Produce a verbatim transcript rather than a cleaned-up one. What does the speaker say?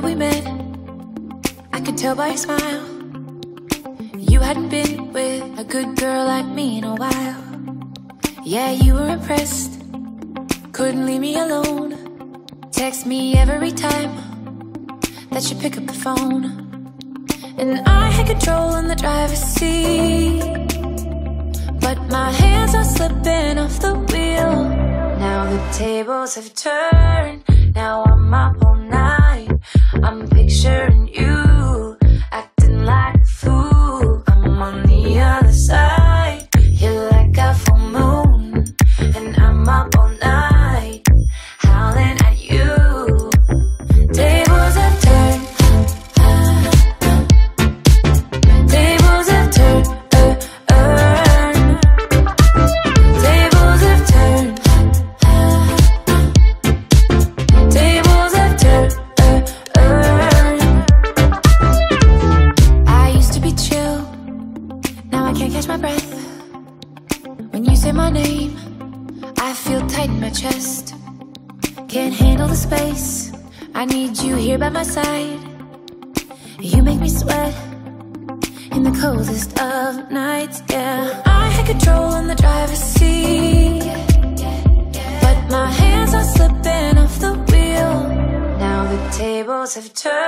that we met, I could tell by your smile you hadn't been with a good girl like me in a while. Yeah, you were impressed, couldn't leave me alone. Text me every time that you pick up the phone. And I had control in the driver's seat, but my hands are slipping off the wheel. Now the tables have turned, now I'm up all night. I'm picturing you acting like a fool. I'm on the other side, you're like a full moon, and I'm up all night, howling at you. Tables have turned, tables have turned, uh, uh. Tables have turned, tables have turned, uh, uh. I used to be chill, now I can't catch my breath. When you say my name, I feel tight in my chest. Can't handle the space, I need you here by my side. You make me sweat in the coldest of nights, yeah. I had control in the driver's seat, but my hands are slipping off the wheel. Now the tables have turned.